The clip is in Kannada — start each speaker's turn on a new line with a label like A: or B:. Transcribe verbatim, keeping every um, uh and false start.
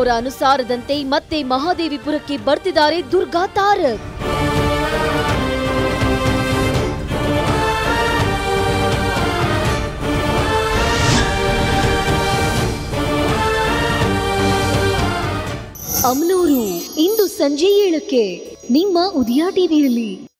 A: ಅವರ ಅನುಸಾರದಂತೆ ಮತ್ತೆ ಮಹಾದೇವಿಪುರಕ್ಕೆ ಬರ್ತಿದ್ದಾರೆ ದುರ್ಗಾ ತಾರಕ್. ಅಮ್ನೋರು ಇಂದು ಸಂಜೆ ಏಳಕ್ಕೆ ನಿಮ್ಮ ಉದಯ ಟಿವಿಯಲ್ಲಿ.